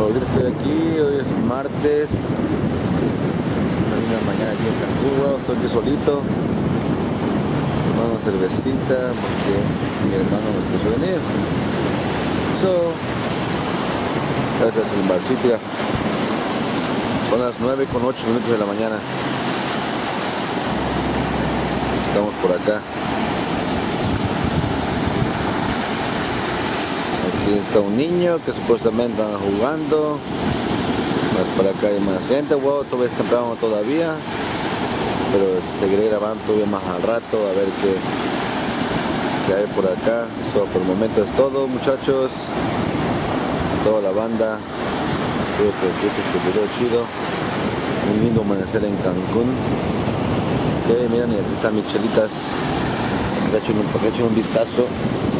Ahorita estoy aquí, hoy es martes, una linda mañana aquí en Cancún, estoy aquí solito, tomando una cervecita porque mi hermano me puso a venir. Este es el barcito ya. Son las 9:08 de la mañana. Estamos por acá. Aquí está un niño que supuestamente anda jugando. Más para acá hay más gente. Wow, todavía es temprano todavía. Pero seguiré grabando todavía más al rato a ver qué hay por acá. Por el momento es todo, muchachos. Toda la banda. Espero que disfruten este video chido. Un lindo amanecer en Cancún. Ok, miren, y aquí están mis chelitas. Para que echen un vistazo.